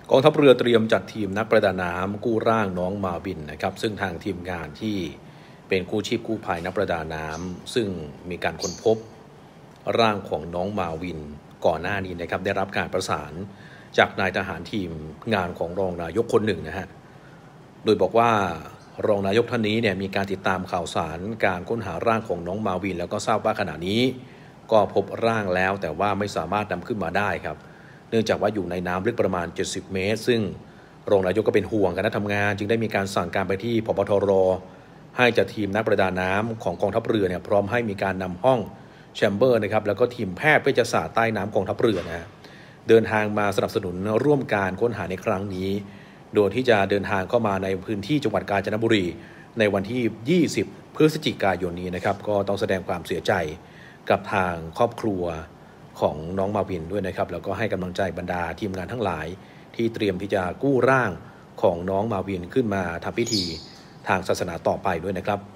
กองทัพเรือเตรียมจัดทีมนักประดาน้ำกู้ร่างน้องมาวินนะครับซึ่งทางทีมงานที่เป็นกู้ชีพกู้ภัยนักประดาน้ำซึ่งมีการค้นพบร่างของน้องมาวินก่อนหน้านี้นะครับได้รับการประสานจากนายทหารทีมงานของรองนายกคนหนึ่งนะฮะโดยบอกว่ารองนายกท่านนี้เนี่ยมีการติดตามข่าวสารการค้นหาร่างของน้องมาวินแล้วก็ทราบว่าขณะนี้ก็พบร่างแล้วแต่ว่าไม่สามารถนำขึ้นมาได้ครับเนื่องจากว่าอยู่ในน้ำลึกประมาณ70เมตรซึ่งรองนายกก็เป็นห่วงคณะทำงานจึงได้มีการสั่งการไปที่ผบ.ทร.ให้จัดทีมนักประดาน้ำของกองทัพเรือเนี่ยพร้อมให้มีการนำห้องแชมเบอร์นะครับแล้วก็ทีมแพทย์เวชศาสตร์ใต้น้ำกองทัพเรือนะเดินทางมาสนับสนุนร่วมการค้นหาในครั้งนี้โดยที่จะเดินทางเข้ามาในพื้นที่จังหวัดกาญจนบุรีในวันที่20พฤศจิกายนนี้นะครับก็ต้องแสดงความเสียใจกับทางครอบครัวของน้องมาวินด้วยนะครับแล้วก็ให้กำลังใจบรรดาทีมงานทั้งหลายที่เตรียมที่จะกู้ร่างของน้องมาวินขึ้นมาทำพิธีทางศาสนาต่อไปด้วยนะครับ